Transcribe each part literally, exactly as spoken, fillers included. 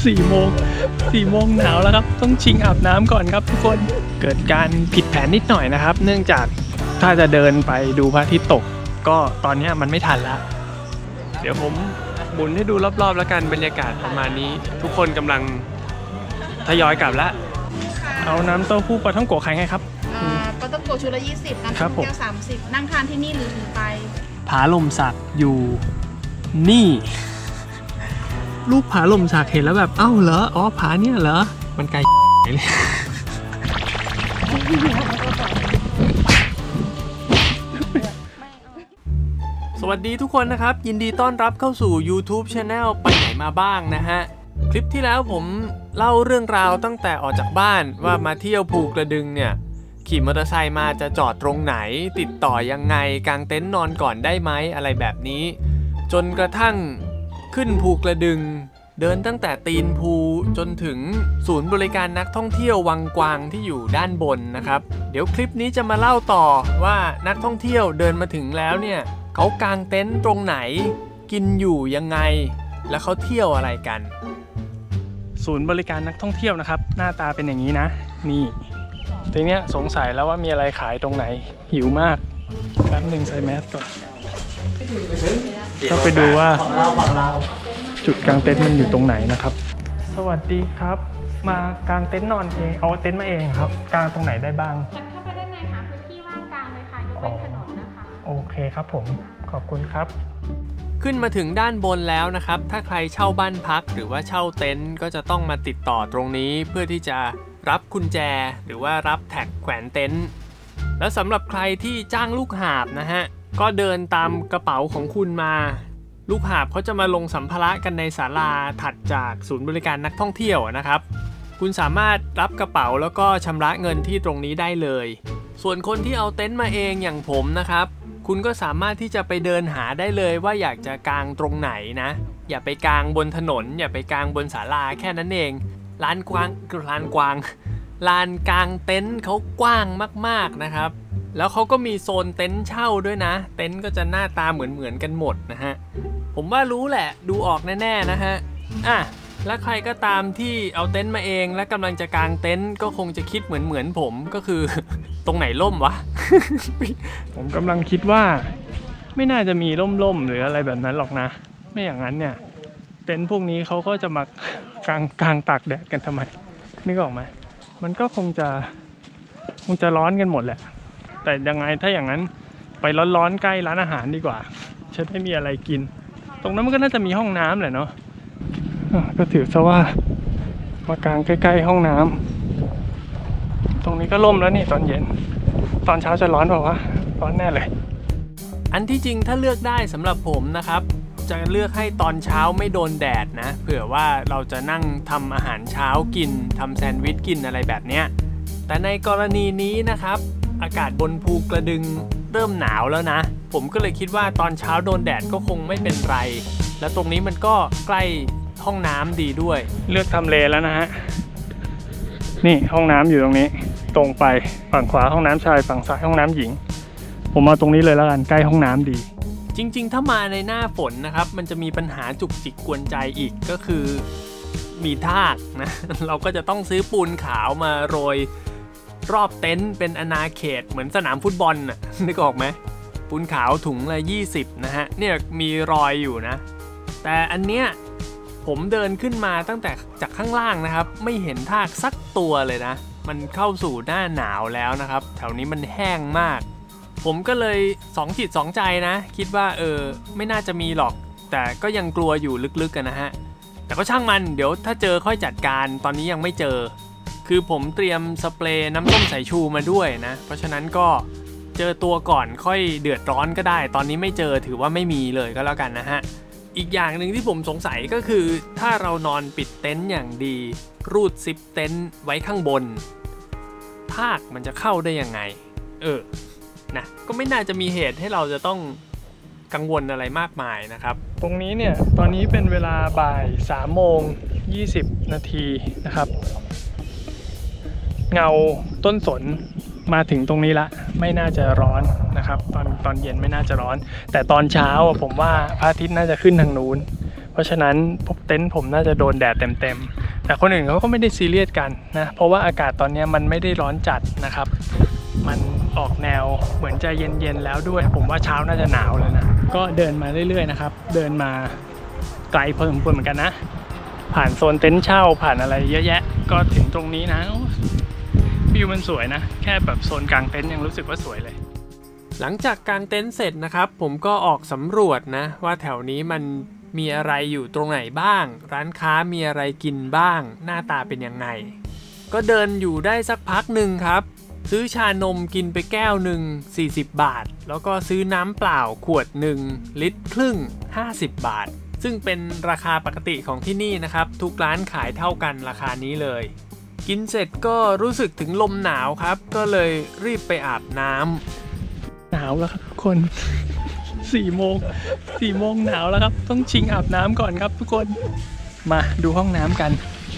สี่โมงสี่โมงหนาวแล้วครับต้องชิงอาบน้ำก่อนครับทุกคนเกิดการผิดแผนนิดหน่อยนะครับเนื่องจากถ้าจะเดินไปดูพระอาทิตย์ตกก็ตอนนี้มันไม่ทันแล้วเดี๋ยวผมหมุนให้ดูรอบๆแล้วกันบรรยากาศประมาณนี้ทุกคนกำลังทยอยกลับแล้วเอาน้ำเต้าหู้ปลาท่องโกะขายไงครับปลาท่องโกะชุดละยี่สิบน้ำเต้าหู้แก้วสามสิบนั่งทานที่นี่หรือถือไปผาลมสักอยู่นี่ลูกผาลมสักเห็นแล้วแบบเอ้าเหรออ๋อผาเนี่ยเหรอมันไกลเลยสวัสดีทุกคนนะครับยินดีต้อนรับเข้าสู่ YouTube Channel ไปไหนมาบ้างนะฮะคลิปที่แล้วผมเล่าเรื่องราวตั้งแต่ออกจากบ้านว่ามาเที่ยวภูกระดึงเนี่ยขี่มอเตอร์ไซค์มาจะจอดตรงไหนติดต่อยังไงกางเต็นท์นอนก่อนได้ไหมอะไรแบบนี้จนกระทั่งขึ้นภูกระดึงเดินตั้งแต่ตีนภูจนถึงศูนย์บริการนักท่องเที่ยววังกวางที่อยู่ด้านบนนะครับเดี๋ยวคลิปนี้จะมาเล่าต่อว่านักท่องเที่ยวเดินมาถึงแล้วเนี่ยเขากางเต็นท์ตรงไหนกินอยู่ยังไงแล้วเขาเที่ยวอะไรกันศูนย์บริการนักท่องเที่ยวนะครับหน้าตาเป็นอย่างนี้นะนี่ทีเนี้ยสงสัยแล้วว่ามีอะไรขายตรงไหนหิวมากแป๊บหนึ่งใส่แมสก่อนก็ไปดูว่าจุดกางเต็นท์มันอยู่ตรงไหนนะครับสวัสดีครับมากางเต็นท์นอนเองเอาเต็นท์มาเองครับกางตรงไหนได้บ้างเข้าไปด้านในหาพื้นที่ว่างกลางเลยค่ะยกเว้นถนนนะคะโอเคครับผมขอบคุณครับขึ้นมาถึงด้านบนแล้วนะครับถ้าใครเช่าบ้านพักหรือว่าเช่าเต็นท์ก็จะต้องมาติดต่อตรงนี้เพื่อที่จะรับกุญแจหรือว่ารับแท็กแขวนเต็นท์แล้วสำหรับใครที่จ้างลูกหาบนะฮะก็เดินตามกระเป๋าของคุณมาลูกหาบเขาจะมาลงสัมภาระกันในศาลาถัดจากศูนย์บริการนักท่องเที่ยวนะครับคุณสามารถรับกระเป๋าแล้วก็ชำระเงินที่ตรงนี้ได้เลยส่วนคนที่เอาเต็นท์มาเองอย่างผมนะครับคุณก็สามารถที่จะไปเดินหาได้เลยว่าอยากจะกางตรงไหนนะอย่าไปกางบนถนนอย่าไปกางบนศาลาแค่นั้นเองลานกว้างลานกว้างลานกางเต็นท์เขากว้างมากๆนะครับแล้วเขาก็มีโซนเต็นท์เช่าด้วยนะเต็นท์ก็จะหน้าตาเหมือนๆกันหมดนะฮะผมว่ารู้แหละดูออกแน่ๆนะฮะอ่ะแล้วใครก็ตามที่เอาเต็นท์มาเองและกำลังจะกางเต็นท์ก็คงจะคิดเหมือนๆผมก็คือ ตรงไหนร่มวะ ผมกำลังคิดว่าไม่น่าจะมีร่มๆหรืออะไรแบบนั้นหรอกนะไม่อย่างนั้นเนี่ยเต็นท์พวกนี้เขาก็จะมากางกางตากแดดกันทำไมนึกออกไหมมันก็คงจะคงจะร้อนกันหมดแหละแต่ยังไงถ้าอย่างนั้นไปร้อนๆใกล้ร้านอาหารดีกว่าจะได้มีอะไรกินตรงนั้นมันก็น่าจะมีห้องน้ำแหละเนาะก็ถือซะว่ามากางใกล้ๆห้องน้ำตรงนี้ก็ร่มแล้วนี่ตอนเย็นตอนเช้าจะร้อนเปล่าวะร้อนแน่เลยอันที่จริงถ้าเลือกได้สำหรับผมนะครับจะเลือกให้ตอนเช้าไม่โดนแดดนะเผื่อว่าเราจะนั่งทำอาหารเช้ากินทำแซนด์วิชกินอะไรแบบเนี้ยแต่ในกรณีนี้นะครับอากาศบนภูกระดึงเริ่มหนาวแล้วนะผมก็เลยคิดว่าตอนเช้าโดนแดดก็คงไม่เป็นไรและตรงนี้มันก็ใกล้ห้องน้ำดีด้วยเลือกทำเลแล้วนะฮะนี่ห้องน้ำอยู่ตรงนี้ตรงไปฝั่งขวาห้องน้ำชายฝั่งซ้ายห้องน้ำหญิงผมมาตรงนี้เลยแล้วกันใกล้ห้องน้ำดีจริงๆถ้ามาในหน้าฝนนะครับมันจะมีปัญหาจุกจิกกวนใจอีกก็คือมีทากนะเราก็จะต้องซื้อปูนขาวมาโรยรอบเต็นท์เป็นอาณาเขตเหมือนสนามฟุตบอลน่ะนึกออกไหมปูนขาวถุงละยี่สิบนะฮะเนี่ยมีรอยอยู่นะแต่อันเนี้ยผมเดินขึ้นมาตั้งแต่จากข้างล่างนะครับไม่เห็นทากสักตัวเลยนะมันเข้าสู่หน้าหนาวแล้วนะครับแถวนี้มันแห้งมากผมก็เลยสองจิตสองใจนะคิดว่าเออไม่น่าจะมีหรอกแต่ก็ยังกลัวอยู่ลึกๆกันนะฮะแต่ก็ช่างมันเดี๋ยวถ้าเจอค่อยจัดการตอนนี้ยังไม่เจอคือผมเตรียมสเปรย์น้ำส้มสายชูมาด้วยนะเพราะฉะนั้นก็เจอตัวก่อนค่อยเดือดร้อนก็ได้ตอนนี้ไม่เจอถือว่าไม่มีเลยก็แล้วกันนะฮะอีกอย่างหนึ่งที่ผมสงสัยก็คือถ้าเรานอนปิดเต็นท์อย่างดีรูดซิปเต็นท์ไว้ข้างบนทากมันจะเข้าได้ยังไงเออนะก็ไม่น่าจะมีเหตุให้เราจะต้องกังวลอะไรมากมายนะครับตรงนี้เนี่ยตอนนี้เป็นเวลาบ่ายสามโมงยี่สิบนาทีนะครับเงาต้นสนมาถึงตรงนี้ละไม่น่าจะร้อนนะครับตอนตอนเย็นไม่น่าจะร้อนแต่ตอนเช้าผมว่าพระอาทิตย์น่าจะขึ้นทางนู้นเพราะฉะนั้นพวกเต็นท์ผมน่าจะโดนแดดเต็มๆแต่คนอื่นเขาก็ไม่ได้ซีเรียสกันนะเพราะว่าอากาศตอนนี้มันไม่ได้ร้อนจัดนะครับมันออกแนวเหมือนจะเย็นๆแล้วด้วยผมว่าเช้าน่าจะหนาวเลยนะก็เดินมาเรื่อยๆนะครับเดินมาไกลพอสมควรเหมือนกันนะผ่านโซนเต็นท์เช่าผ่านอะไรเยอะแยะก็ถึงตรงนี้นะวิวมันสวยนะแค่แบบโซนกลางเต็นท์ยังรู้สึกว่าสวยเลยหลังจากกางเต็นท์เสร็จนะครับผมก็ออกสำรวจนะว่าแถวนี้มันมีอะไรอยู่ตรงไหนบ้างร้านค้ามีอะไรกินบ้างหน้าตาเป็นยังไงก็เดินอยู่ได้สักพักหนึ่งครับซื้อชานมกินไปแก้วหนึ่งสี่สิบบาทแล้วก็ซื้อน้ำเปล่าขวดหนึ่งลิตรครึ่งห้าสิบบาทซึ่งเป็นราคาปกติของที่นี่นะครับทุกร้านขายเท่ากันราคานี้เลยกินเสร็จก็รู้สึกถึงลมหนาวครับก็เลยรีบไปอาบน้ำหนาวแล้วครับทุกคนสี่โมงสี่โมงหนาวแล้วครับต้องชิงอาบน้ำก่อนครับทุกคนมาดูห้องน้ำกัน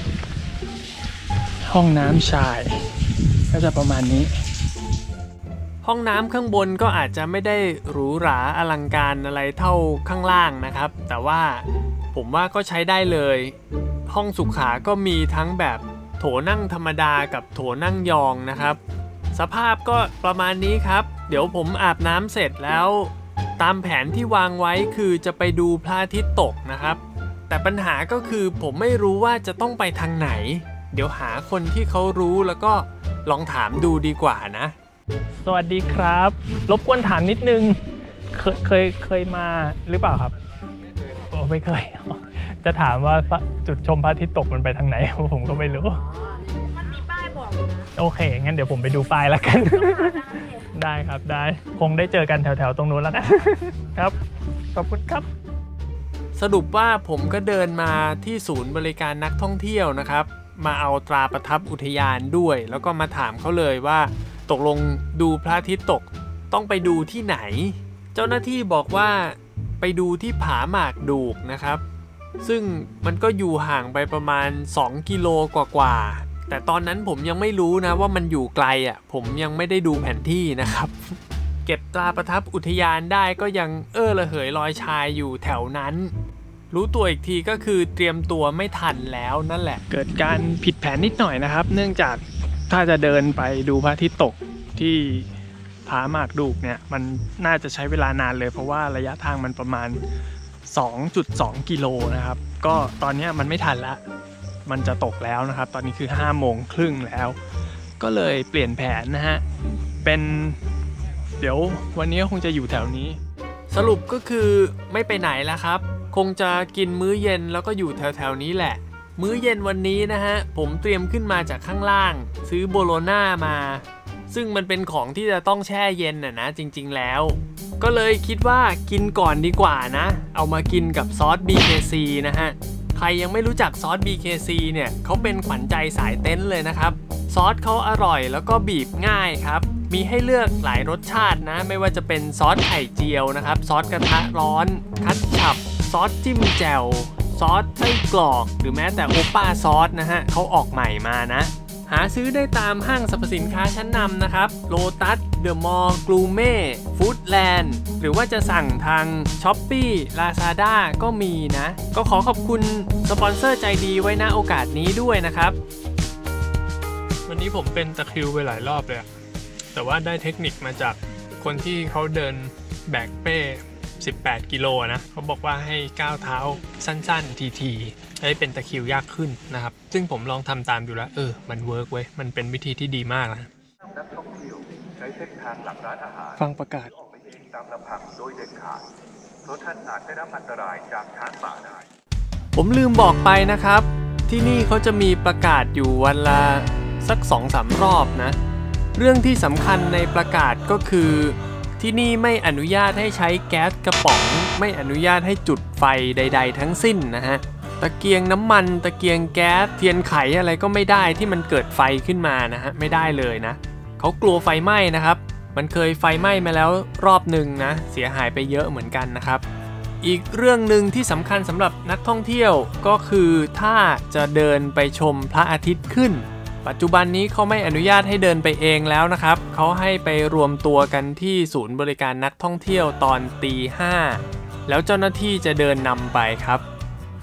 ห้องน้ำชายก็จะประมาณนี้ห้องน้ำข้างบนก็อาจจะไม่ได้หรูหราอลังการอะไรเท่าข้างล่างนะครับแต่ว่าผมว่าก็ใช้ได้เลยห้องสุขาก็มีทั้งแบบโถนั่งธรรมดากับโถนั่งยองนะครับสภาพก็ประมาณนี้ครับเดี๋ยวผมอาบน้ำเสร็จแล้วตามแผนที่วางไว้คือจะไปดูพระอาทิตย์ตกนะครับแต่ปัญหาก็คือผมไม่รู้ว่าจะต้องไปทางไหนเดี๋ยวหาคนที่เขารู้แล้วก็ลองถามดูดีกว่านะสวัสดีครับรบกวนถามนิดนึงเคยเคยเคยมาหรือเปล่าครับโอ้ไม่เคยจะถามว่าจุดชมพระอาทิตย์ตกมันไปทางไหนผมก็ไม่รู้มันมีป้ายบอกโอเคงั้นเดี๋ยวผมไปดูป้ายแล้วกันได้ครับได้คงได้เจอกันแถวๆตรงนู้นแล้วนะครับขอบคุณครับสรุปว่าผมก็เดินมาที่ศูนย์บริการนักท่องเที่ยวนะครับมาเอาตราประทับอุทยานด้วยแล้วก็มาถามเขาเลยว่าตกลงดูพระอาทิตย์ตกต้องไปดูที่ไหนเจ้าหน้าที่บอกว่าไปดูที่ผาหมากดูกนะครับซึ่งมันก็อยู่ห่างไปประมาณสองกิโลกว่าๆแต่ตอนนั้นผมยังไม่รู้นะว่ามันอยู่ไกลอ่ะผมยังไม่ได้ดูแผนที่นะครับเก็บตราประทับอุทยานได้ก็ยังเออระเหยลอยชายอยู่แถวนั้นรู้ตัวอีกทีก็คือเตรียมตัวไม่ทันแล้วนั่นแหละเกิดการผิดแผนนิดหน่อยนะครับเนื่องจากถ้าจะเดินไปดูพระอาทิตย์ตกที่ผาหมากดูกเนี่ยมันน่าจะใช้เวลานานเลยเพราะว่าระยะทางมันประมาณ สองจุดสอง กิโลนะครับก็ตอนนี้มันไม่ทันแล้วมันจะตกแล้วนะครับตอนนี้คือห้าโมงครึ่งแล้วก็เลยเปลี่ยนแผนนะฮะเป็นเดี๋ยววันนี้คงจะอยู่แถวนี้สรุปก็คือไม่ไปไหนแล้วครับคงจะกินมื้อเย็นแล้วก็อยู่แถวๆนี้แหละมื้อเย็นวันนี้นะฮะผมเตรียมขึ้นมาจากข้างล่างซื้อโบโลน่ามาซึ่งมันเป็นของที่จะต้องแช่เย็นน่ะนะจริงๆแล้วก็เลยคิดว่ากินก่อนดีกว่านะเอามากินกับซอส บี เค ซี นะฮะใครยังไม่รู้จักซอส บี เค ซี เนี่ยเขาเป็นขวัญใจสายเต็นท์เลยนะครับซอสเขาอร่อยแล้วก็บีบง่ายครับมีให้เลือกหลายรสชาตินะไม่ว่าจะเป็นซอสไข่เจียวนะครับซอสกระทะร้อนคัตฉับซอสจิ้มแจ่วซอสไส้กรอกหรือแม้แต่โอป้าซอสนะฮะเขาออกใหม่มานะหาซื้อได้ตามห้างสรรพสินค้าชั้นนำนะครับโลตัสเดอะมอลล์กลูเม่ฟู้ดแลนด์หรือว่าจะสั่งทาง Shopee Lazada ก็มีนะก็ขอขอบคุณสปอนเซอร์ใจดีไว้ณโอกาสนี้ด้วยนะครับวันนี้ผมเป็นตะคริวไปหลายรอบเลยแต่ว่าได้เทคนิคมาจากคนที่เขาเดินแบกเป้สิบแปดกิโลนะเขาบอกว่าให้ก้าวเท้าสั้นๆทีๆให้เป็นตะคริวยากขึ้นนะครับซึ่งผมลองทำตามดูแล้วเออมันเวิร์กเว้ยมันเป็นวิธีที่ดีมากนะนักท่องเที่ยวใช้เส้นทางหลังร้านอาหารฟังประกาศออกไปเองตามลำพังโดยเด็ดขาดเพราะท่านอาจได้รับอันตรายจากช้างป่าได้ผมลืมบอกไปนะครับที่นี่เขาจะมีประกาศอยู่วันละสัก สองถึงสาม รอบนะเรื่องที่สำคัญในประกาศก็คือที่นี่ไม่อนุญาตให้ใช้แก๊สกระป๋องไม่อนุญาตให้จุดไฟใดๆทั้งสิ้นนะฮะตะเกียงน้ำมันตะเกียงแก๊สเทียนไขอะไรก็ไม่ได้ที่มันเกิดไฟขึ้นมานะฮะไม่ได้เลยนะเขากลัวไฟไหม้นะครับมันเคยไฟไหม้มาแล้วรอบหนึ่งนะเสียหายไปเยอะเหมือนกันนะครับอีกเรื่องหนึ่งที่สำคัญสำหรับนักท่องเที่ยวก็คือถ้าจะเดินไปชมพระอาทิตย์ขึ้นปัจจุบันนี้เขาไม่อนุญาตให้เดินไปเองแล้วนะครับเขาให้ไปรวมตัวกันที่ศูนย์บริการนักท่องเที่ยวตอนตีห้าแล้วเจ้าหน้าที่จะเดินนำไปครับ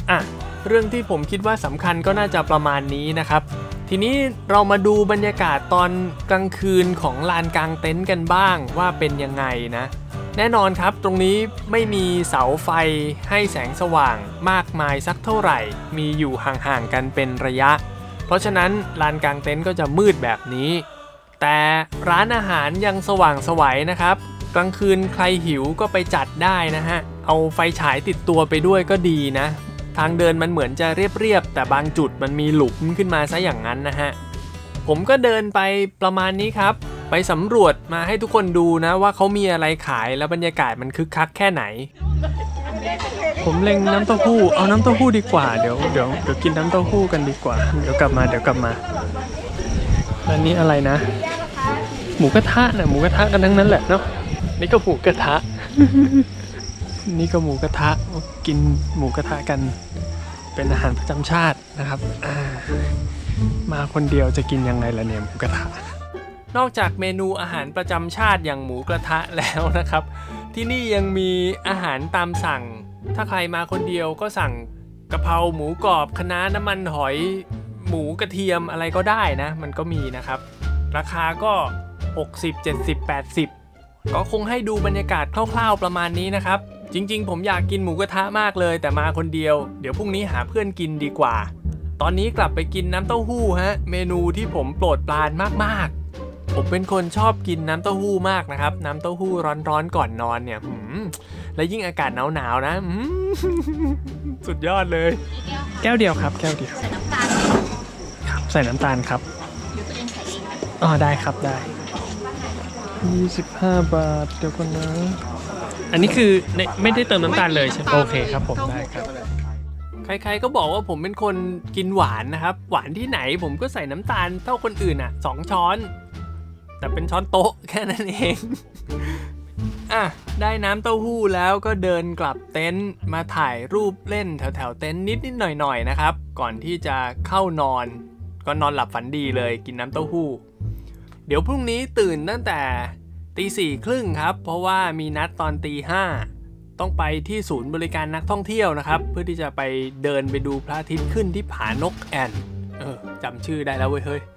อ่ะเรื่องที่ผมคิดว่าสำคัญก็น่าจะประมาณนี้นะครับทีนี้เรามาดูบรรยากาศตอนกลางคืนของลานกลางเต็นท์กันบ้างว่าเป็นยังไงนะแน่นอนครับตรงนี้ไม่มีเสาไฟให้แสงสว่างมากมายสักเท่าไหร่มีอยู่ห่างๆกันเป็นระยะเพราะฉะนั้นลานกลางเต็นท์ก็จะมืดแบบนี้แต่ร้านอาหารยังสว่างไสวนะครับกลางคืนใครหิวก็ไปจัดได้นะฮะเอาไฟฉายติดตัวไปด้วยก็ดีนะทางเดินมันเหมือนจะเรียบๆแต่บางจุดมันมีหลุมขึ้นมาซะอย่างนั้นนะฮะผมก็เดินไปประมาณนี้ครับไปสำรวจมาให้ทุกคนดูนะว่าเขามีอะไรขายแล้วบรรยากาศมันคึกคักแค่ไหนผมเล็งน้ำเต้าหู้เอาน้ำเต้าหู้ดีกว่าเดี๋ยวเดี๋ยวเดี๋ยวกินน้ำเต้าหู้กันดีกว่าเดี๋ยวกลับมาเดี๋ยวกลับมาอันนี้อะไรนะหมูกระทะนะหมูกระทะกันทั้งนั้นแหละเนาะนี่ก็หมูกระทะ นี่ก็หมูกระทะกินหมูกระทะกันเป็นอาหารประจำชาตินะครับมาคนเดียวจะกินยังไงล่ะเนี่ยหมูกระทะนอกจากเมนูอาหารประจำชาติอย่างหมูกระทะแล้วนะครับที่นี่ยังมีอาหารตามสั่งถ้าใครมาคนเดียวก็สั่งกะเพราหมูกรอบคะน้าน้ำมันหอยหมูกระเทียมอะไรก็ได้นะมันก็มีนะครับราคาก็หกสิบ เจ็ดสิบ แปดสิบก็คงให้ดูบรรยากาศคร่าวๆประมาณนี้นะครับจริงๆผมอยากกินหมูกระทะมากเลยแต่มาคนเดียวเดี๋ยวพรุ่งนี้หาเพื่อนกินดีกว่าตอนนี้กลับไปกินน้ำเต้าหู้ฮะเมนูที่ผมโปรดปรานมากๆผมเป็นคนชอบกินน้ำเต้าหู้มากนะครับน้ำเต้าหู้ร้อนๆก่อนนอนเนี่ยและยิ่งอากาศหนาวๆนะสุดยอดเลยแก้วเดียวครับแก้วเดียวใส่น้ำตาลครับใส่น้ำตาลครับเดี๋ยวตัวเองใส่เองนะอ๋อได้ครับได้ยี่สิบห้าบาทเดี๋ยวก่อนนะอันนี้คือไม่ได้เติมน้ำตาลเลยใช่ไหมโอเคครับผมได้ครับใครๆก็บอกว่าผมเป็นคนกินหวานนะครับหวานที่ไหนผมก็ใส่น้ำตาลเท่าคนอื่นอ่ะสองช้อนแต่เป็นช้อนโต๊ะแค่นั้นเองอ่ะได้น้ำเต้าหู้แล้วก็เดินกลับเต็นท์มาถ่ายรูปเล่นแถวๆเต็นท์นิดๆหน่อยๆนะครับก่อนที่จะเข้านอนก็นอนหลับฝันดีเลยกินน้ำเต้าหู้เดี๋ยวพรุ่งนี้ตื่นตั้งแต่ตีสี่ครึ่งครับเพราะว่ามีนัดตอนตีห้าต้องไปที่ศูนย์บริการนักท่องเที่ยวนะครับเพื่อที่จะไปเดินไปดูพระอาทิตย์ขึ้นที่ผานกแอ่นเออจำชื่อได้แล้วเว้ยเฮ้ย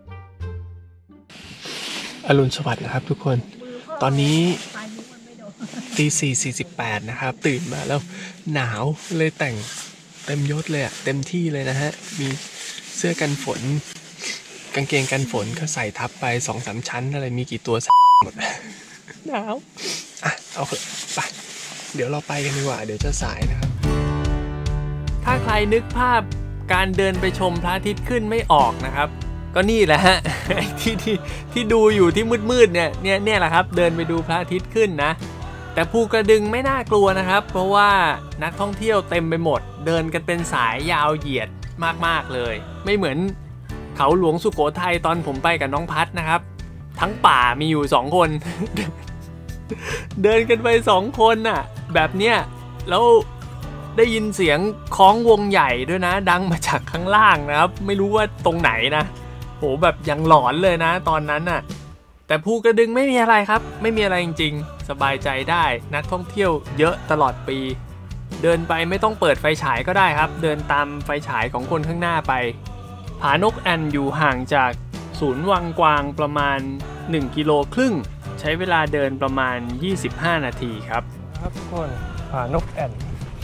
อรุณสวัสดิ์นะครับทุกคนตอนนี้ตีสี่สี่สิบแปดนะครับตื่นมาแล้วหนาวเลยแต่งเต็มยศเลยอะเต็มที่เลยนะฮะมีเสื้อกันฝนกางเกงกันฝนก็ใส่ทับไปสองสามชั้นอะไรมีกี่ตัวหมดหนาวอ่ะเอาเถอะไปเดี๋ยวเราไปกันดีกว่าเดี๋ยวจะสายนะครับถ้าใครนึกภาพการเดินไปชมพระอาทิตย์ขึ้นไม่ออกนะครับก็นี่แหละฮะ ที่ที่ที่ดูอยู่ที่มืดๆเนี่ยเนี่ยเนี่ยแหละครับเดินไปดูพระอาทิตย์ขึ้นนะแต่ภูกระดึงไม่น่ากลัวนะครับเพราะว่านักท่องเที่ยวเต็มไปหมดเดินกันเป็นสายยาวเหยียดมากๆเลยไม่เหมือนเขาหลวงสุโขทัยตอนผมไปกับน้องพัดนะครับทั้งป่ามีอยู่สองคน เดินกันไปสองคนน่ะแบบเนี้ยแล้วได้ยินเสียงคล้องวงใหญ่ด้วยนะดังมาจากข้างล่างนะครับไม่รู้ว่าตรงไหนนะโหแบบยังหลอนเลยนะตอนนั้นน่ะแต่ภูกระดึงไม่มีอะไรครับไม่มีอะไรจริงๆสบายใจได้นักท่องเที่ยวเยอะตลอดปีเดินไปไม่ต้องเปิดไฟฉายก็ได้ครับเดินตามไฟฉายของคนข้างหน้าไปผานกแอ่นอยู่ห่างจากศูนย์วังกวางประมาณหนึ่งกิโลครึ่งใช้เวลาเดินประมาณยี่สิบห้านาทีครับครับทุกคนผานกแอ่น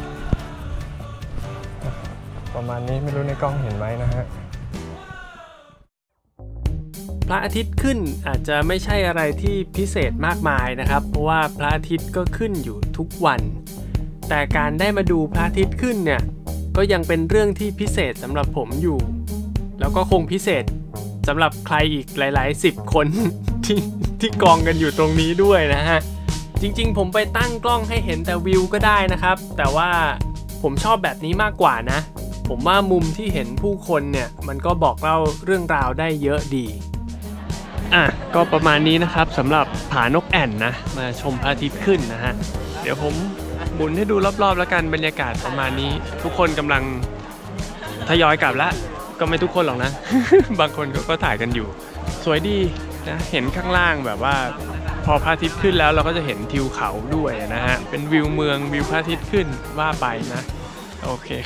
ประมาณนี้ไม่รู้ในกล้องเห็นไหมนะฮะพระอาทิตย์ขึ้นอาจจะไม่ใช่อะไรที่พิเศษมากมายนะครับเพราะว่าพระอาทิตย์ก็ขึ้นอยู่ทุกวันแต่การได้มาดูพระอาทิตย์ขึ้นเนี่ยก็ยังเป็นเรื่องที่พิเศษสำหรับผมอยู่แล้วก็คงพิเศษสำหรับใครอีกหลายๆสิบคน ที่ที่กองกันอยู่ตรงนี้ด้วยนะฮะจริงๆผมไปตั้งกล้องให้เห็นแต่วิวก็ได้นะครับแต่ว่าผมชอบแบบนี้มากกว่านะผมว่ามุมที่เห็นผู้คนเนี่ยมันก็บอกเล่าเรื่องราวได้เยอะดีอ่ะก็ประมาณนี้นะครับสำหรับผานกแอ่นนะมาชมพระอาทิตย์ขึ้นนะฮะเดี๋ยวผมหมุนให้ดูรอบๆแล้วกันบรรยากาศประมาณนี้ทุกคนกำลังทยอยกลับแล้วก็ไม่ทุกคนหรอกนะ บางคนเขาก็ถ่ายกันอยู่สวยดีนะเห็นข้างล่างแบบว่าพอพระอาทิตย์ขึ้นแล้วเราก็จะเห็นทิวเขาด้วยนะฮะเป็นวิวเมืองวิวพระอาทิตย์ขึ้นว่าไปนะโอเคครับ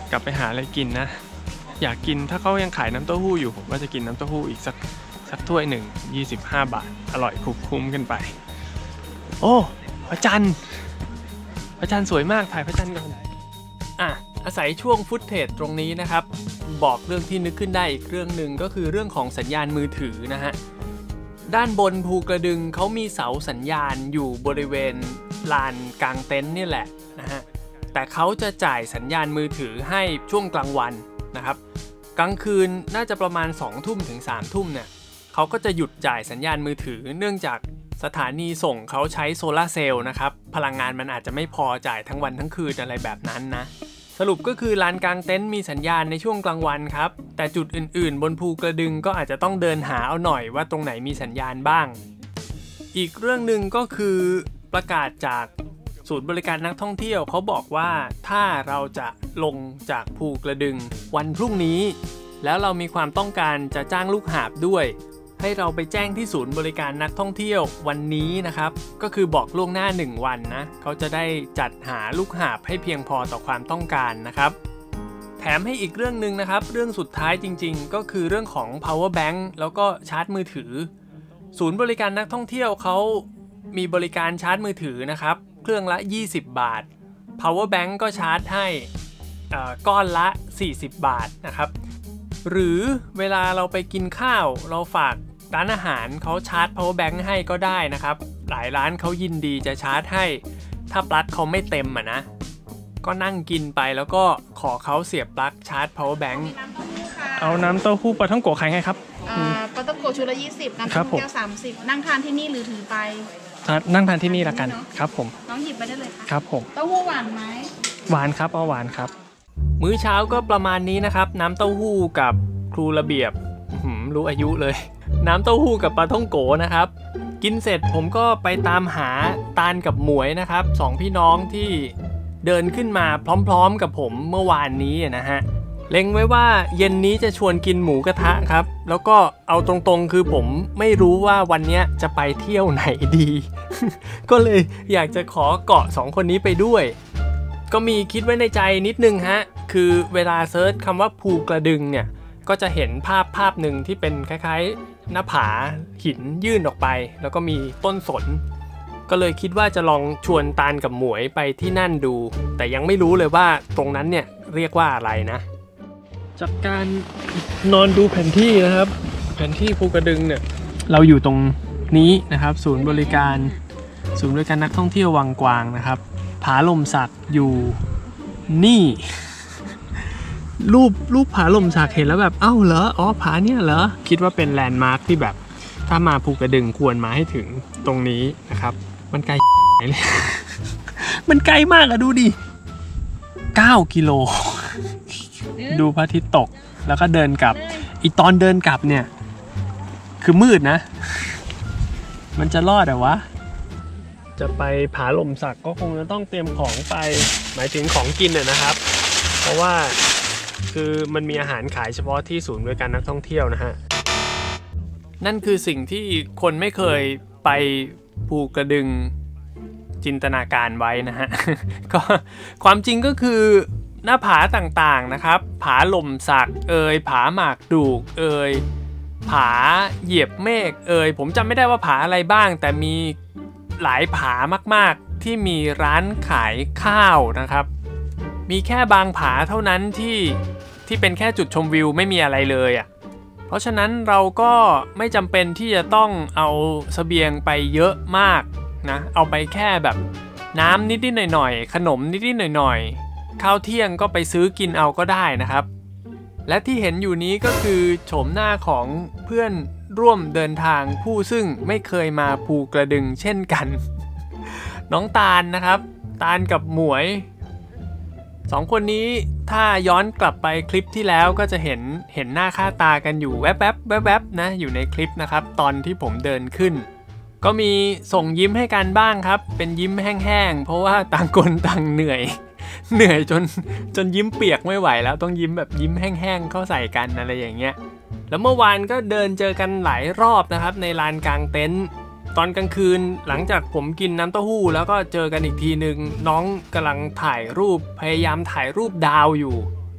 กลับไปหาอะไรกินนะอยากกินถ้าเขายังขายน้ำเต้าหู้อยู่ผมก็จะกินน้ำเต้าหู้อีกสักสักถ้วยหนึ่งยี่สิบห้าบาทอร่อยคุ้มๆกันไปโอ้พระจันทร์พระจันทร์สวยมากถ่ายพระจันทร์ก่อนอ่ะอาศัยช่วงฟุตเทจตรงนี้นะครับบอกเรื่องที่นึกขึ้นได้อีกเรื่องหนึ่งก็คือเรื่องของสัญญาณมือถือนะฮะด้านบนภูกระดึงเขามีเสาสัญญาณอยู่บริเวณลานกลางเต็นท์นี่แหละนะฮะแต่เขาจะจ่ายสัญญาณมือถือให้ช่วงกลางวันนะครับกลางคืนน่าจะประมาณสองทุ่มถึงสามทุ่มเนี่ยเขาก็จะหยุดจ่ายสัญญาณมือถือเนื่องจากสถานีส่งเขาใช้โซลาร์เซลล์นะครับพลังงานมันอาจจะไม่พอจ่ายทั้งวันทั้งคืนอะไรแบบนั้นนะสรุปก็คือลานกลางเต็นท์มีสัญญาณในช่วงกลางวันครับแต่จุดอื่นๆบนภูกระดึงก็อาจจะต้องเดินหาเอาหน่อยว่าตรงไหนมีสัญญาณบ้างอีกเรื่องหนึ่งก็คือประกาศจากศูนย์บริการนักท่องเที่ยวเขาบอกว่าถ้าเราจะลงจากภูกระดึงวันพรุ่งนี้แล้วเรามีความต้องการจะจ้างลูกหาบด้วยให้เราไปแจ้งที่ศูนย์บริการนักท่องเที่ยววันนี้นะครับก็คือบอกล่วงหน้าหนึ่งวันนะเขาจะได้จัดหาลูกหาบให้เพียงพอต่อความต้องการนะครับแถมให้อีกเรื่องหนึ่งนะครับเรื่องสุดท้ายจริงๆก็คือเรื่องของ power bank แล้วก็ชาร์จมือถือศูนย์บริการนักท่องเที่ยวเขามีบริการชาร์จมือถือนะครับเครื่องละยี่สิบบาท power bank ก็ชาร์จให้ก้อนละสี่สิบบาทนะครับหรือเวลาเราไปกินข้าวเราฝากร้านอาหารเขาชาร์จ power bank ให้ก็ได้นะครับหลายร้านเขายินดีจะชาร์จให้ถ้าปลั๊กเขาไม่เต็มอ่ะนะก็นั่งกินไปแล้วก็ขอเขาเสียบปลั๊กชาร์จ power bank เอาน้ำเต้าหู้ปลาท่องโกะใครให้ครับปลาท่องโกะชุดละยี่สิบน้ำเต้าหู้แก้วสามสิบนั่งทานที่นี่หรือถือไปนั่งทานที่นี่ละกันครับผมน้องหยิบไปได้เลยค่ะครับผมเต้าหู้หวานไหมหวานครับเอาหวานครับมื้อเช้าก็ประมาณนี้นะครับน้ำเต้าหู้กับครูระเบียบรู้อายุเลยน้ำเต้าหู้กับปลาท่องโกนะครับกินเสร็จผมก็ไปตามหาตาลกับหมวยนะครับสองพี่น้องที่เดินขึ้นมาพร้อมๆกับผมเมื่อวานนี้นะฮะเล็งไว้ว่าเย็นนี้จะชวนกินหมูกระทะครับแล้วก็เอาตรงๆคือผมไม่รู้ว่าวันนี้จะไปเที่ยวไหนดี ก็เลยอยากจะขอเกาะสองคนนี้ไปด้วยก็มีคิดไว้ในใจนิดนึงฮะคือเวลาเซิร์ชคำว่าภูกระดึงเนี่ยก็จะเห็นภาพภาพหนึ่งที่เป็นคล้ายๆหน้าผาหินยื่นออกไปแล้วก็มีต้นสนก็เลยคิดว่าจะลองชวนตาลกับหมวยไปที่นั่นดูแต่ยังไม่รู้เลยว่าตรงนั้นเนี่ยเรียกว่าอะไรนะจากการนอนดูแผนที่นะครับแผนที่ภูกระดึงเนี่ยเราอยู่ตรงนี้นะครับศูนย์บริการศูนย์บริการนักท่องเที่ยววังกวางนะครับผาลมสักอยู่นี่รูปรูปผาลมสักเห็นแล้วแบบเอ้าเหรออ๋อผาเนี่ยเหรอคิดว่าเป็นแลนด์มาร์คที่แบบถ้ามาภูกระดึงควรมาให้ถึงตรงนี้นะครับมันไกลเลย มันไกลมากอะดูดิเก้ากิโลดูพระอาทิตย์ตกแล้วก็เดินกลับอีตอนเดินกลับเนี่ยคือมืดนะมันจะรอดเหรอวะจะไปผาลมสักก็คงจะต้องเตรียมของไปหมายถึงของกินน่ะนะครับเพราะว่าคือมันมีอาหารขายเฉพาะที่ศูนย์บริการนักท่องเที่ยวนะฮะนั่นคือสิ่งที่คนไม่เคยไปภูกระดึงจินตนาการไว้นะฮะ ก็ความจริงก็คือหน้าผาต่างๆนะครับผาลมสักเอ่ยผาหมากดูกเอ่ยผาเหยียบเมฆเอ่ยผมจำไม่ได้ว่าผาอะไรบ้างแต่มีหลายผามากๆที่มีร้านขายข้าวนะครับมีแค่บางผาเท่านั้นที่ที่เป็นแค่จุดชมวิวไม่มีอะไรเลยอ่ะเพราะฉะนั้นเราก็ไม่จำเป็นที่จะต้องเอาเสบียงไปเยอะมากนะเอาไปแค่แบบน้ำนิดๆหน่อยๆขนมนิดๆหน่อยๆข้าวเที่ยงก็ไปซื้อกินเอาก็ได้นะครับและที่เห็นอยู่นี้ก็คือโฉมหน้าของเพื่อนร่วมเดินทางผู้ซึ่งไม่เคยมาภูกระดึงเช่นกัน น้องตาลนะครับตาลกับหมวยสองคนนี้ถ้าย้อนกลับไปคลิปที่แล้วก็จะเห็นเห็นหน้าค่าตากันอยู่แวบๆแวบๆนะอยู่ในคลิปนะครับตอนที่ผมเดินขึ้นก็มีส่งยิ้มให้กันบ้างครับเป็นยิ้มแห้งๆเพราะว่าต่างคนต่างเหนื่อยเหนื่อยจนจนยิ้มเปียกไม่ไหวแล้วต้องยิ้มแบบยิ้มแห้งๆเข้าใส่กันอะไรอย่างเงี้ยแล้วเมื่อวานก็เดินเจอกันหลายรอบนะครับในลานกลางเต็นท์ตอนกลางคืนหลังจากผมกินน้ำเต้าหู้แล้วก็เจอกันอีกทีนึงน้องกำลังถ่ายรูปพยายามถ่ายรูปดาวอยู่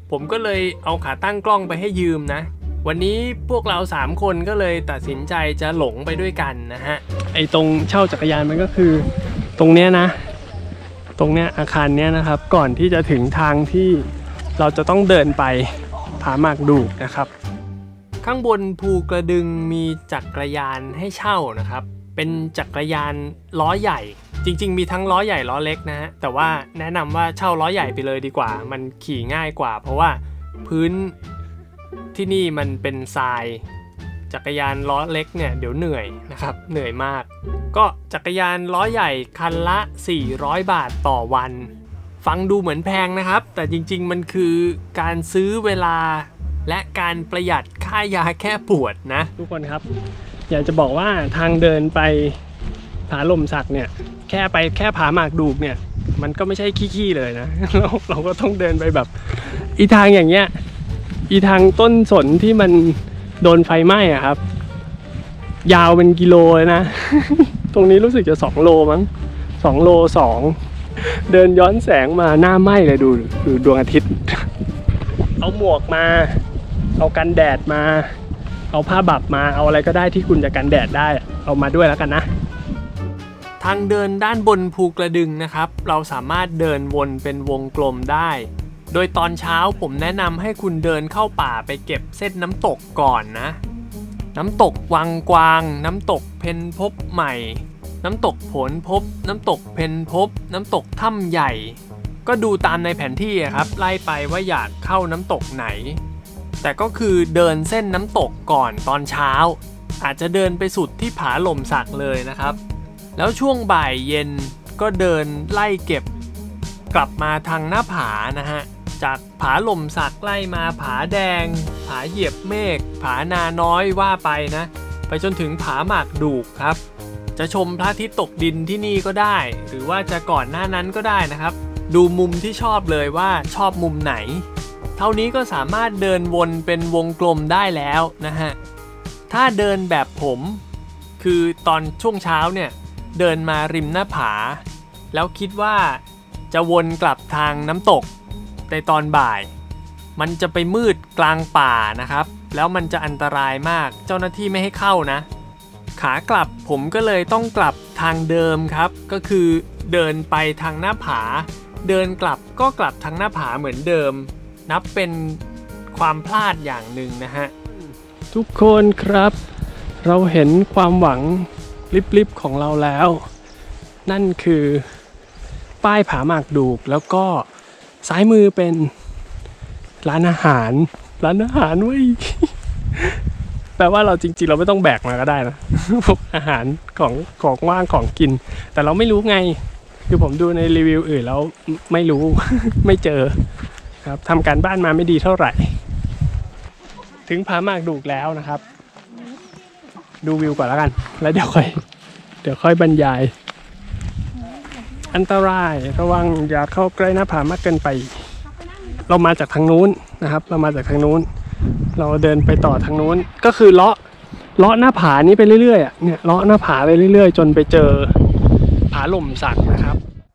ผมก็เลยเอาขาตั้งกล้องไปให้ยืมนะวันนี้พวกเราสามคนก็เลยตัดสินใจจะหลงไปด้วยกันนะฮะไอ้ตรงเช่าจักรยานมันก็คือตรงเนี้ยนะตรงเนี้ยอาคารเนี้ยนะครับก่อนที่จะถึงทางที่เราจะต้องเดินไปผาหมากดูกนะครับข้างบนภูกระดึงมีจักรยานให้เช่านะครับเป็นจักรยานล้อใหญ่จริงๆมีทั้งล้อใหญ่ล้อเล็กนะฮะแต่ว่าแนะนำว่าเช่าล้อใหญ่ไปเลยดีกว่ามันขี่ง่ายกว่าเพราะว่าพื้นที่นี่มันเป็นทรายจักรยานล้อเล็กเนี่ยเดี๋ยวเหนื่อยนะครับเหนื่อยมากก็จักรยานล้อใหญ่คันละสี่ร้อยบาทต่อวันฟังดูเหมือนแพงนะครับแต่จริงๆมันคือการซื้อเวลาและการประหยัดค่ายาแก้ปวดนะทุกคนครับอยากจะบอกว่าทางเดินไปผาลมสักเนี่ยแค่ไปแค่ผาหมากดูกเนี่ยมันก็ไม่ใช่ขี้ๆเลยนะ เราเราก็ต้องเดินไปแบบอีทางอย่างเงี้ยอีทางต้นสนที่มันโดนไฟไหม้อะครับยาวเป็นกิโลเลยนะ ตรงนี้รู้สึกจะสองโลมั้งสองโลสองเดินย้อนแสงมาหน้าไหม้เลยดูดูดวงอาทิตย์ เอาหมวกมาเอากันแดดมาเอาผ้าบับมาเอาอะไรก็ได้ที่คุณจะกันแดดได้เอามาด้วยแล้วกันนะทางเดินด้านบนภูกระดึงนะครับเราสามารถเดินวนเป็นวงกลมได้โดยตอนเช้าผมแนะนำให้คุณเดินเข้าป่าไปเก็บเส้นน้ำตกก่อนนะน้ำตกวังกวางน้ำตกเพ็ญภพใหม่น้ำตกผลภพน้ำตกเพ็ญภพน้ำตกถ้ำใหญ่ก็ดูตามในแผนที่ครับไล่ไปว่าอยากเข้าน้ำตกไหนแต่ก็คือเดินเส้นน้ำตกก่อนตอนเช้าอาจจะเดินไปสุดที่ผาหล่มสักเลยนะครับแล้วช่วงบ่ายเย็นก็เดินไล่เก็บกลับมาทางหน้าผานะฮะจากผาหล่มสักไล่มาผาแดงผาเหยียบเมฆผานาน้อยว่าไปนะไปจนถึงผาหมากดูกครับจะชมพระอาทิตย์ตกดินที่นี่ก็ได้หรือว่าจะก่อนหน้านั้นก็ได้นะครับดูมุมที่ชอบเลยว่าชอบมุมไหนเท่านี้ก็สามารถเดินวนเป็นวงกลมได้แล้วนะฮะถ้าเดินแบบผมคือตอนช่วงเช้าเนี่ยเดินมาริมหน้าผาแล้วคิดว่าจะวนกลับทางน้ำตกในตอนบ่ายมันจะไปมืดกลางป่านะครับแล้วมันจะอันตรายมากเจ้าหน้าที่ไม่ให้เข้านะขากลับผมก็เลยต้องกลับทางเดิมครับก็คือเดินไปทางหน้าผาเดินกลับก็กลับทางหน้าผาเหมือนเดิมนับเป็นความพลาดอย่างหนึ่งนะฮะทุกคนครับเราเห็นความหวังลิบๆของเราแล้วนั่นคือป้ายผาหมากดูกแล้วก็ซ้ายมือเป็นร้านอาหารร้านอาหารเว้ย แปลว่าเราจริงๆเราไม่ต้องแบกมาก็ได้นะ พวกอาหารของของว่างของกินแต่เราไม่รู้ไงคือผมดูในรีวิวอื่นแล้วไม่รู้ ไม่เจอครับทำการบ้านมาไม่ดีเท่าไหร่ถึงผาหมากดูกแล้วนะครับดูวิวก่อนแล้วกันแล้วเดี๋ยวค่อยเดี๋ยวค่อยบรรยายอันตรายระวังอย่าเข้าใกล้หน้าผามากเกินไปเรามาจากทางนู้นนะครับเรามาจากทางนู้นเราเดินไปต่อทางนู้นก็คือเลาะเลาะหน้าผานี้ไปเรื่อยๆอ่ะเนี่ยเลาะหน้าผาไปเรื่อยๆจนไปเจอผาหล่มสักนะครับ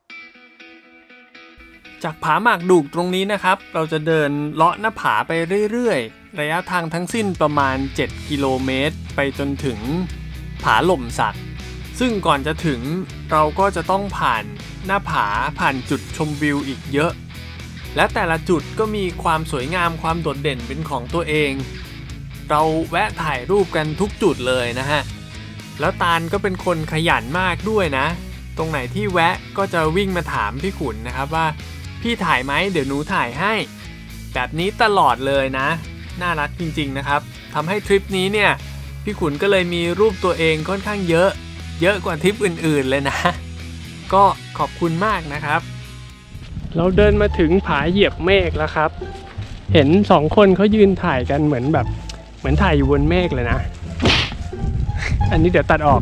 จากผาหมากดูกตรงนี้นะครับเราจะเดินเลาะหน้าผาไปเรื่อยๆระยะทางทั้งสิ้นประมาณเจ็ดกิโลเมตรไปจนถึงผาหล่มสักซึ่งก่อนจะถึงเราก็จะต้องผ่านหน้าผาผ่านจุดชมวิวอีกเยอะและแต่ละจุดก็มีความสวยงามความโดดเด่นเป็นของตัวเองเราแวะถ่ายรูปกันทุกจุดเลยนะฮะแล้วตาลก็เป็นคนขยันมากด้วยนะตรงไหนที่แวะก็จะวิ่งมาถามพี่ขุนนะครับว่าพี่ถ่ายไหมเดี๋ยวหนูถ่ายให้แบบนี้ตลอดเลยนะน่ารักจริงๆนะครับทำให้ทริปนี้เนี่ยพี่ขุนก็เลยมีรูปตัวเองค่อนข้างเยอะเยอะกว่าทริปอื่นๆเลยนะก็ขอบคุณมากนะครับเราเดินมาถึงผาเหยียบเมฆแล้วครับเห็นสองคนเขายืนถ่ายกันเหมือนแบบเหมือนถ่ายอยู่บนเมฆเลยนะอันนี้เดี๋ยวตัดออก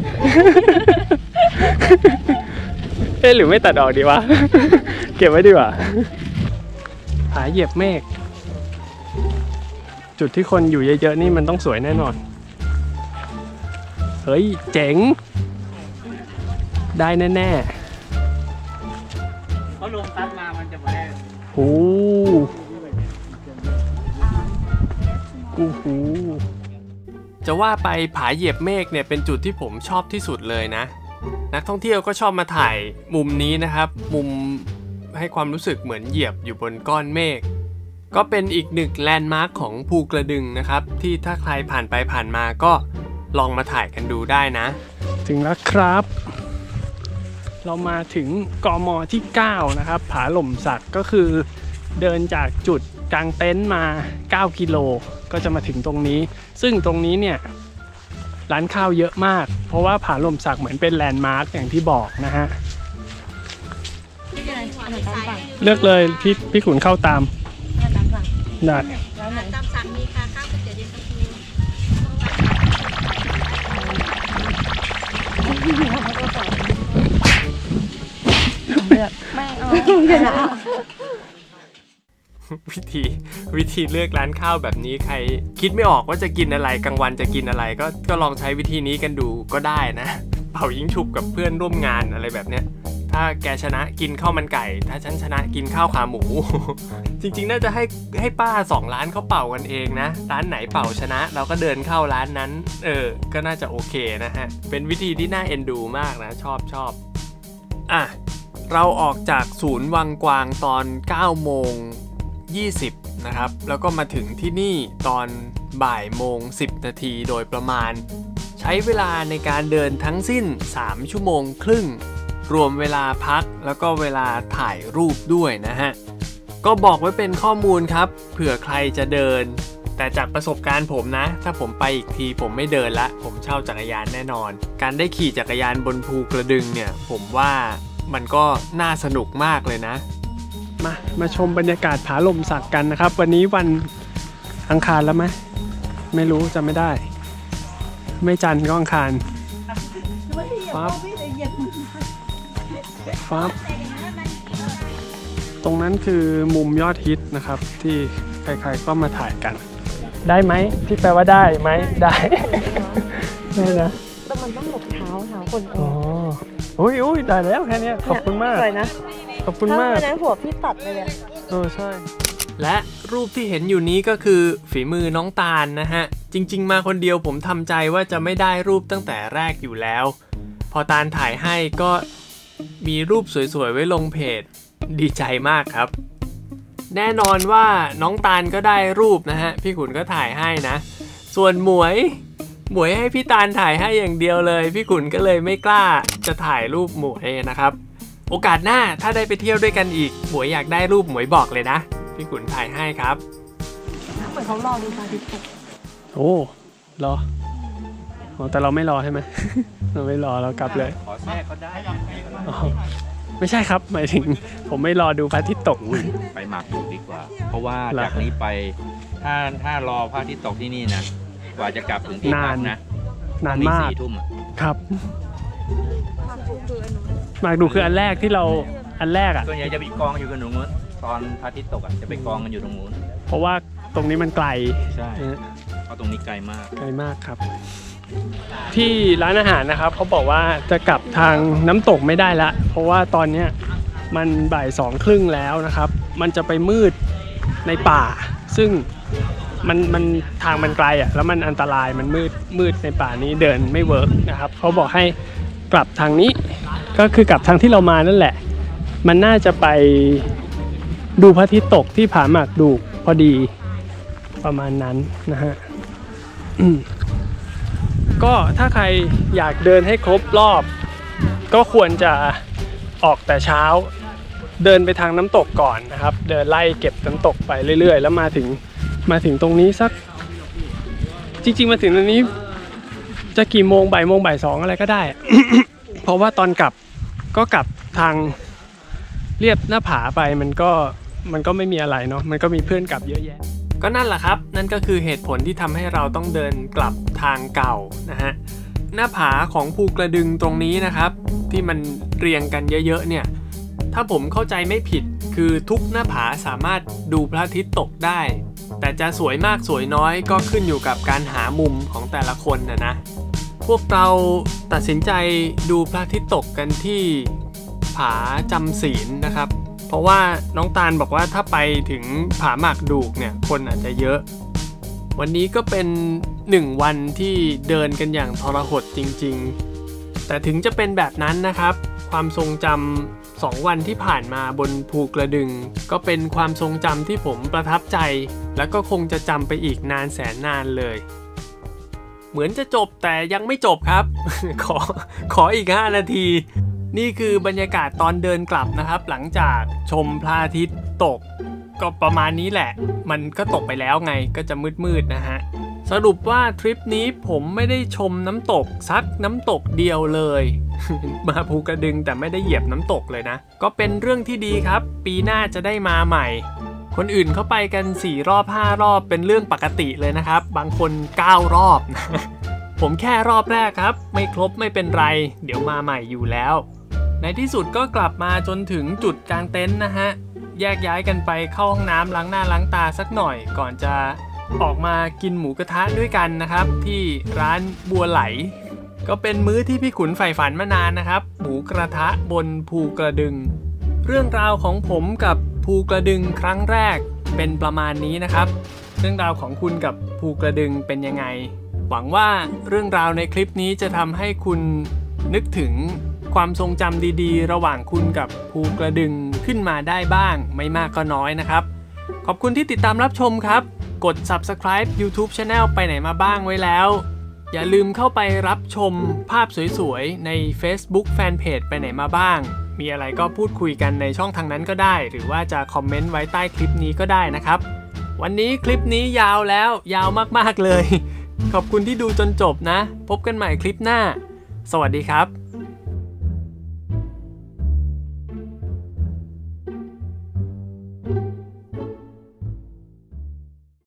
เอ๊ะหรือไม่ตัดออกดีวะ เก็บไว้ดีกว่าผาเหยียบเมฆจุดที่คนอยู่เยอะๆนี่มันต้องสวยแน่นอนเฮ้ยเจ๋งได้แน่ๆเขาลงตัดมามันจะมาได้โอ้กูหูจะว่าไปผาเหยียบเมฆเนี่ยเป็นจุดที่ผมชอบที่สุดเลยนะนักท่องเที่ยวก็ชอบมาถ่ายมุมนี้นะครับมุมให้ความรู้สึกเหมือนเหยียบอยู่บนก้อนเมฆก็เป็นอีกหนึ่งแลนด์มาร์คของภูกระดึงนะครับที่ถ้าใครผ่านไปผ่านมาก็ลองมาถ่ายกันดูได้นะถึงแล้วครับเรามาถึงกม.ที่เก้านะครับผาหล่มสักก็คือเดินจากจุดกางเต็นท์มาเก้ากิโลก็จะมาถึงตรงนี้ซึ่งตรงนี้เนี่ยร้านข้าวเยอะมากเพราะว่าผาหล่มสักเหมือนเป็นแลนด์มาร์คอย่างที่บอกนะฮะเลือกเลยพี่พี่ขุนเข้าตามได้ตามสั่งมีค่ะข้าวก๋วยเตี๋ยวเย็นตาโฟไม่เอาวิธีวิธีเลือกร้านข้าวแบบนี้ใครคิดไม่ออกว่าจะกินอะไรกลางวันจะกินอะไรก็ก็ลองใช้วิธีนี้กันดูก็ได้นะเป่ายิงฉุบกับเพื่อนร่วมงานอะไรแบบเนี้ยถ้าแกชนะกินข้าวมันไก่ถ้าฉันชนะกินข้าวขาหมู จริงๆน่าจะให้ให้ป้าสองร้านเขาเป่ากันเองนะร้านไหนเป่าชนะเราก็เดินเข้าร้านนั้นเออก็น่าจะโอเคนะฮะเป็นวิธีที่น่าเอ็นดูมากนะชอบชอบอ่ะเราออกจากศูนย์วังกวางตอนเก้าโมงยี่สิบนะครับแล้วก็มาถึงที่นี่ตอนบ่ายโมงสิบนาทีโดยประมาณใช้เวลาในการเดินทั้งสิ้นสามชั่วโมงครึ่งรวมเวลาพักแล้วก็เวลาถ่ายรูปด้วยนะฮะก็บอกไว้เป็นข้อมูลครับเผื่อใครจะเดินแต่จากประสบการณ์ผมนะถ้าผมไปอีกทีผมไม่เดินละผมเช่าจักรยานแน่นอนการได้ขี่จักรยานบนภูกระดึงเนี่ยผมว่ามันก็น่าสนุกมากเลยนะมามาชมบรรยากาศผาหล่มสักกันนะครับวันนี้วันอังคารแล้วไหมไม่รู้จำไม่ได้ไม่จันทร์ก็อังคารปั๊บปั๊บตรงนั้นคือมุมยอดฮิตนะครับที่ใครๆก็มาถ่ายกันได้ไหมที่แปลว่าได้ไหมได้ได้นะแต่มันต้องหลบเท้าเท้าคนอ๋อโอ้ยโอ้ยได้แล้วแค่นี้ขอบคุณมากสวยนะขอบคุณมากนั้นหัวพี่ตัดเลยอ่ะเออใช่และรูปที่เห็นอยู่นี้ก็คือฝีมือน้องตาลนะฮะจริงๆมาคนเดียวผมทำใจว่าจะไม่ได้รูปตั้งแต่แรกอยู่แล้วพอตาลถ่ายให้ก็มีรูปสวยๆไว้ลงเพจดีใจมากครับแน่นอนว่าน้องตาลก็ได้รูปนะฮะพี่ขุนก็ถ่ายให้นะส่วนหมวยหมวยให้พี่ตาลถ่ายให้อย่างเดียวเลยพี่ขุนก็เลยไม่กล้าจะถ่ายรูปหมวยนะครับโอกาสหน้าถ้าได้ไปเที่ยวด้วยกันอีกหมวยอยากได้รูปหมวยบอกเลยนะพี่ขุนถ่ายให้ครับเหมือนเขารอดูพระอาทิตย์ตกโอ้รออ๋อแต่เราไม่รอใช่ไหม เราไม่รอเรากลับเลยขอแทรกก็ได้ไม่ใช่ครับหมายถึงผมไม่รอดูพระอาทิตย์ตกไปหมากดูดีกว่าเพราะว่าจากนี้ไปถ้าถ้ารอพระอาทิตย์ตกที่นี่นะกว่าจะกลับถึงที่พักนะนานมากสี่ทุ่มครับหมากดูคืออันแรกที่เราอันแรกอ่ะส่วนใหญ่จะไปกองอยู่กันตรงนู้นตอนพระอาทิตย์ตกอ่ะจะไปกองกันอยู่ตรงนู้นเพราะว่าตรงนี้มันไกลใช่เพราะตรงนี้ไกลมากไกลมากครับที่ร้านอาหารนะครับเขาบอกว่าจะกลับทางน้ำตกไม่ได้ละเพราะว่าตอนนี้มันบ่ายสองครึ่งแล้วนะครับมันจะไปมืดในป่าซึ่งมันมันทางมันไกลอ่ะแล้วมันอันตรายมันมืดมืดในป่านี้เดินไม่เวิร์กนะครับเขาบอกให้กลับทางนี้ก็คือกลับทางที่เรามานั่นแหละมันน่าจะไปดูพระอาทิตย์ตกที่ผาหมากดูพอดีประมาณนั้นนะฮะก็ถ้าใครอยากเดินให้ครบรอบก็ควรจะออกแต่เช้าเดินไปทางน้ำตกก่อนนะครับเดินไล่เก็บน้ำตกไปเรื่อยๆแล้วมาถึงมาถึงตรงนี้สักจริงๆมาถึงตรงนี้จะกี่โมงบ่ายโมงบ่ายสองอะไรก็ได้ เพราะว่าตอนกลับก็กลับทางเรียบหน้าผาไปมันก็มันก็ไม่มีอะไรเนาะมันก็มีเพื่อนกลับเยอะแยะก็นั่นแหละครับนั่นก็คือเหตุผลที่ทำให้เราต้องเดินกลับทางเก่านะฮะหน้าผาของภูกระดึงตรงนี้นะครับที่มันเรียงกันเยอะๆเนี่ยถ้าผมเข้าใจไม่ผิดคือทุกหน้าผาสามารถดูพระอาทิตย์ตกได้แต่จะสวยมากสวยน้อยก็ขึ้นอยู่กับการหามุมของแต่ละคนนะนะพวกเราตัดสินใจดูพระอาทิตย์ตกกันที่ผาจำศีลนะครับเพราะว่าน้องตาลบอกว่าถ้าไปถึงผาหมากดูกเนี่ยคนอาจจะเยอะวันนี้ก็เป็นหนึ่งวันที่เดินกันอย่างทรหดจริงๆแต่ถึงจะเป็นแบบนั้นนะครับความทรงจำสองวันที่ผ่านมาบนภูกระดึงก็เป็นความทรงจำที่ผมประทับใจและก็คงจะจำไปอีกนานแสนนานเลยเหมือนจะจบแต่ยังไม่จบครับ ขอขออีกห้านาทีนี่คือบรรยากาศตอนเดินกลับนะครับหลังจากชมพระอาทิตย์ตกก็ประมาณนี้แหละมันก็ตกไปแล้วไงก็จะมืดๆนะฮะสรุปว่าทริปนี้ผมไม่ได้ชมน้ำตกสักน้ำตกเดียวเลย มาภูกระดึงแต่ไม่ได้เหยียบน้ำตกเลยนะก็เป็นเรื่องที่ดีครับปีหน้าจะได้มาใหม่คนอื่นเขาไปกันสี่รอบห้ารอบเป็นเรื่องปกติเลยนะครับบางคนเก้ารอบ ผมแค่รอบแรกครับไม่ครบไม่เป็นไรเดี๋ยวมาใหม่อยู่แล้วในที่สุดก็กลับมาจนถึงจุดกางเต็นท์นะฮะแยกย้ายกันไปเข้าห้องน้ำล้างหน้าล้างตาสักหน่อยก่อนจะออกมากินหมูกระทะด้วยกันนะครับที่ร้านบัวไหลก็เป็นมื้อที่พี่ขุนใฝ่ฝันมานานนะครับหมูกระทะบนภูกระดึงเรื่องราวของผมกับภูกระดึงครั้งแรกเป็นประมาณนี้นะครับเรื่องราวของคุณกับภูกระดึงเป็นยังไงหวังว่าเรื่องราวในคลิปนี้จะทำให้คุณนึกถึงความทรงจำดีๆระหว่างคุณกับภูกระดึงขึ้นมาได้บ้างไม่มากก็น้อยนะครับขอบคุณที่ติดตามรับชมครับกด ซับสไครบ์ YouTube Channel ไปไหนมาบ้างไว้แล้วอย่าลืมเข้าไปรับชมภาพสวยๆใน Facebook Fanpage ไปไหนมาบ้างมีอะไรก็พูดคุยกันในช่องทางนั้นก็ได้หรือว่าจะคอมเมนต์ไว้ใต้คลิปนี้ก็ได้นะครับวันนี้คลิปนี้ยาวแล้วยาวมากๆเลยขอบคุณที่ดูจนจบนะพบกันใหม่คลิปหน้าสวัสดีครับ